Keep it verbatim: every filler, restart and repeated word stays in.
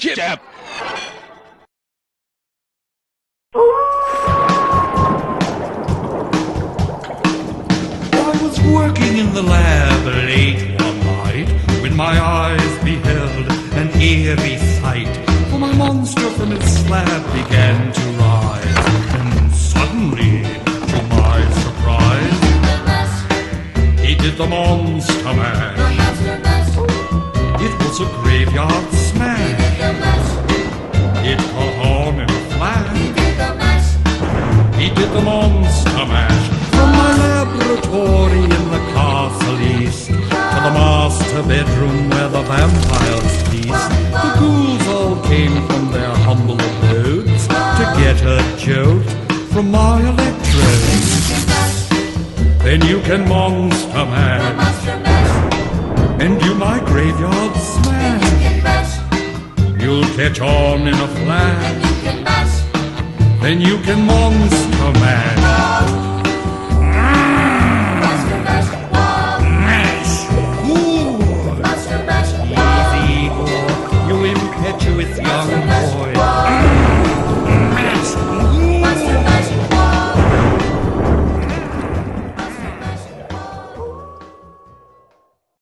Jab. I was working in the lab late one night when my eyes beheld an eerie sight. For my monster from its slab began to rise, and suddenly, to my surprise, he did the monster mash. It was a graveyard smash. It caught on in a flash. He did the monster mash. From my laboratory in the castle east to the master bedroom where the vampires feast, the ghouls all came from their humble abodes to get a jolt from my electrodes. Then you can monster mash, and do my graveyard smash. You'll catch on in a flash. Then you can monster mash. Mash. Ooh. Easy, boy, you impetuous young